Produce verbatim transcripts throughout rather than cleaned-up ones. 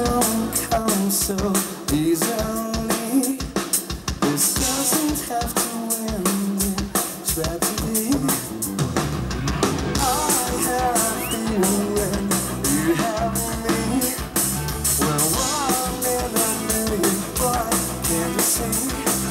don't come so easily. This doesn't have to end in tragedy. I have you when you have me. We're one in a million, what can you see?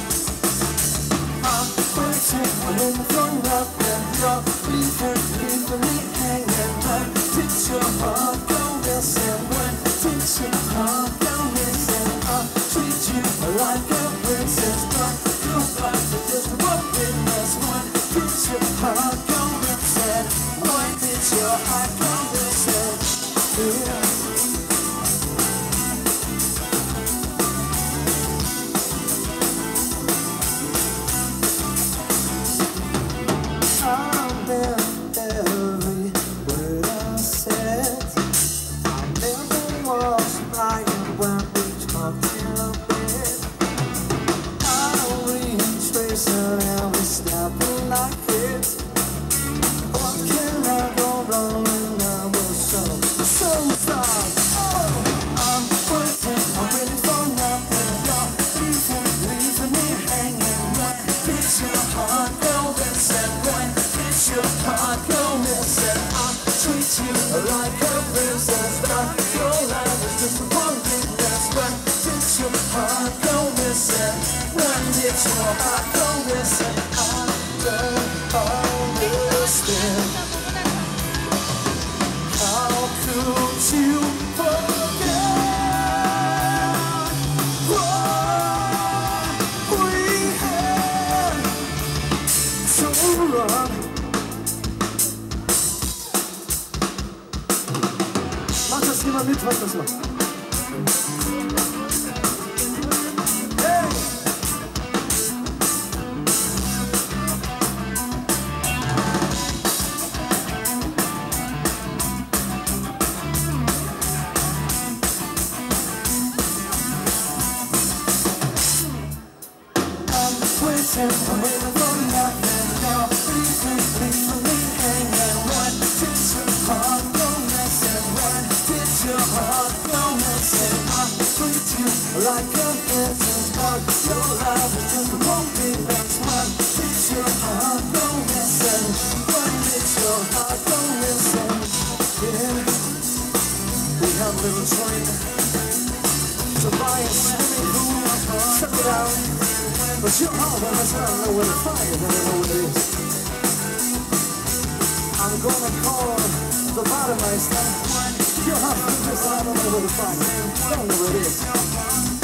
I'm waiting, waiting for nothing. You're leaving, leaving me hanging. When did your heart go missing? When did your heart go missing? I treat you like a princess, but your life is just what it is. When did your heart go missing? When did your heart go missing? Yeah. I meant every word I said. I never was lying when we talked in a bed. I retrace it and we stop it like it. What can I go wrong when I was so, so sorry? Oh, I'm waiting, I'm waiting for nothing. You're leaving, leaving me hanging. When did your heart go missing? When did your heart go missing? I treat you like a princess, but your life is just one big mess. When did your heart go missing? When did your heart go missing? I don't understand. How could you forget what we had so long? Mach das jemand mit, was das macht. Hey! I'm waiting for nothing. You're leaving, leaving me hanging. When did your heart go missing? When did your heart go missing? I treat you like a princess, but your life is just a monkey dance. When did your heart go missing? When did your heart go missing? Yeah, we have a little train to buy a swimming pool. Check it out. But your heart, when I say I don't know where to find it, I don't know what it is. I'm gonna call the Bademeister. Your heart, I don't know where to find it. I don't know where it is.